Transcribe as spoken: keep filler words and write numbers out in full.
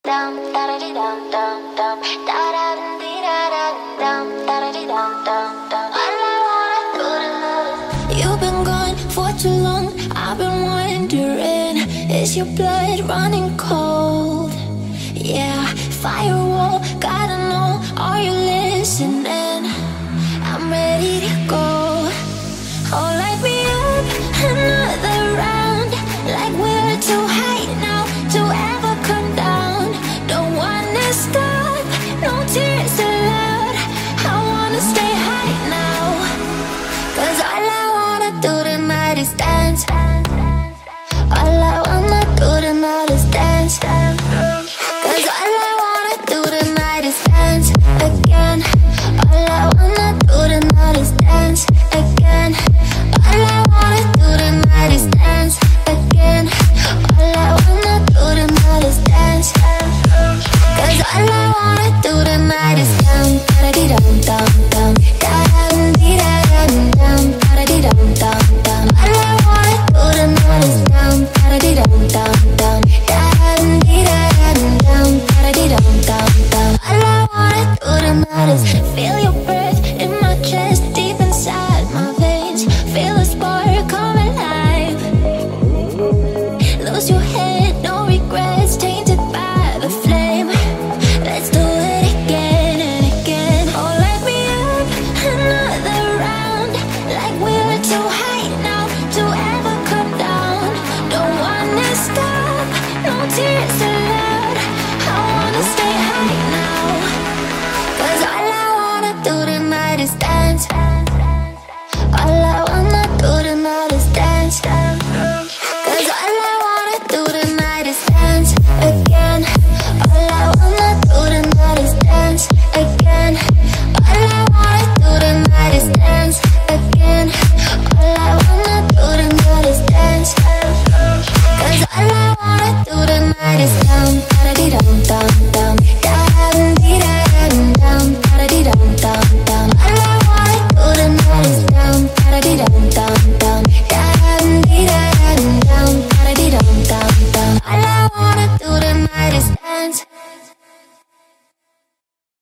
dum da da dee dum dum dum da da dee da da dum da da dee dum dum dum. All I wanna do tonight. You've been gone for too long. I've been wondering, is your blood running cold? Yeah, fire.